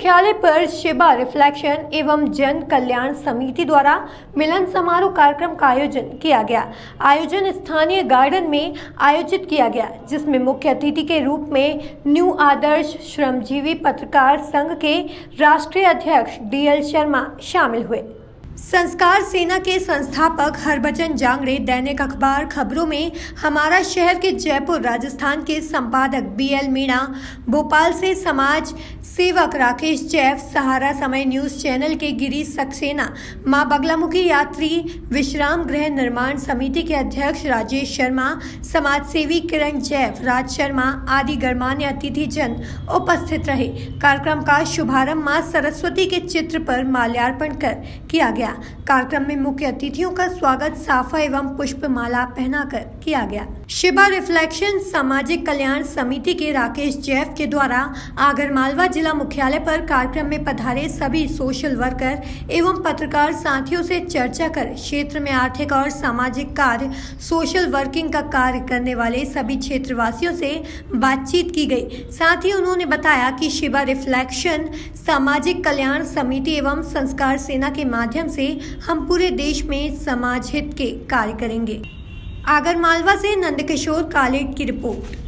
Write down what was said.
मुख्यालय पर Shiba reflection एवं जन कल्याण समिति द्वारा मिलन समारोह कार्यक्रम का आयोजन किया गया। आयोजन स्थानीय गार्डन में आयोजित किया गया, जिसमें मुख्य अतिथि के रूप में न्यू आदर्श श्रमजीवी पत्रकार संघ के राष्ट्रीय अध्यक्ष DL शर्मा शामिल हुए। संस्कार सेना के संस्थापक हरभजन जांगड़े, दैनिक अखबार खबरों में हमारा शहर के जयपुर राजस्थान के संपादक BL मीणा, भोपाल से समाज सेवक राकेश जैफ, सहारा समय न्यूज चैनल के गिरीश सक्सेना, मां बगलामुखी यात्री विश्राम गृह निर्माण समिति के अध्यक्ष राजेश शर्मा, समाज सेवी किरण जैफ, राज शर्मा आदि गणमान्य अतिथि जन उपस्थित रहे। कार्यक्रम का शुभारंभ मां सरस्वती के चित्र पर माल्यार्पण कर किया गया। कार्यक्रम में मुख्य अतिथियों का स्वागत साफा एवं पुष्पमाला पहनाकर किया गया। शिबा रिफ्लेक्शन सामाजिक कल्याण समिति के राकेश जैफ के द्वारा आगरमालवा जिला मुख्यालय पर कार्यक्रम में पधारे सभी सोशल वर्कर एवं पत्रकार साथियों से चर्चा कर क्षेत्र में आर्थिक और सामाजिक कार्य, सोशल वर्किंग का कार्य करने वाले सभी क्षेत्रवासियों से बातचीत की गई। साथ ही उन्होंने बताया कि शिबा रिफ्लेक्शन सामाजिक कल्याण समिति एवं संस्कार सेना के माध्यम से हम पूरे देश में समाज हित के कार्य करेंगे। आगरमालवा से नंदकिशोर कालेट की रिपोर्ट।